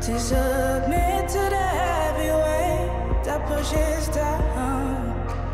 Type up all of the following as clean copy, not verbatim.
to submit to the heavy weight that pushes down.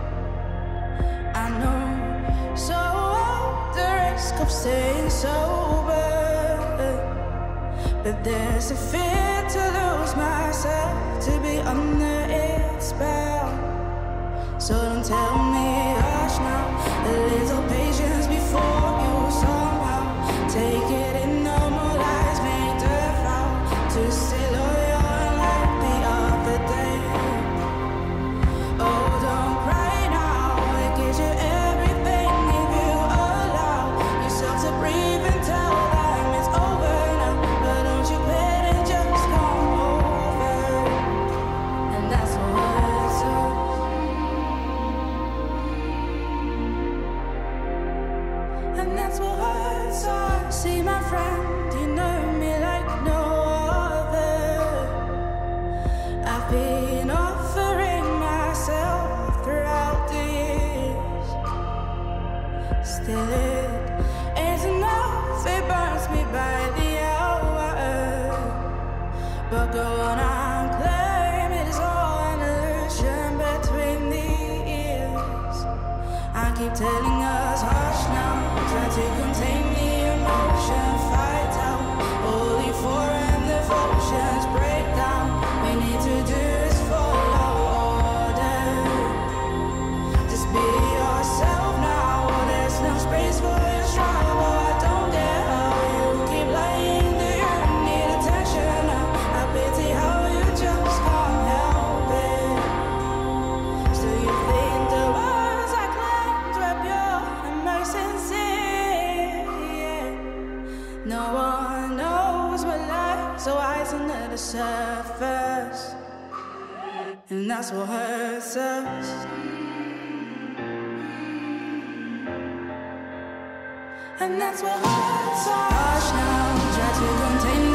I know so well the risk of staying sober, but there's a fear to lose myself, to be under its spell. So don't tell me hush now, a little patience before you somehow take it and normalize, make the vow to stay loyal like the other day. Oh, don't cry now, it gives you everything if you allow yourself to breathe and tell them it's over now. But don't you let it just come over, and that's what hurts us. And that's what hurts us. See my friend, you know me like no other. I've been offering myself throughout the years. Still it ain't enough, it burns me by the hour. But go on, claim it is all an illusion between the ears. I keep telling us hush now, try to contain the emotion, fight out, holy foreign devotions break down. We need to do is follow order. Just be yourself now, there's no space for your trouble. I don't get how you keep lying, do you need attention now? I pity how you just can't help it. Still you think the words I claimed were pure and my sincere, yeah. No one knows what lies so eyes under the surface, and that's what hurts us. And that's what hurts us. Hush now, try to contain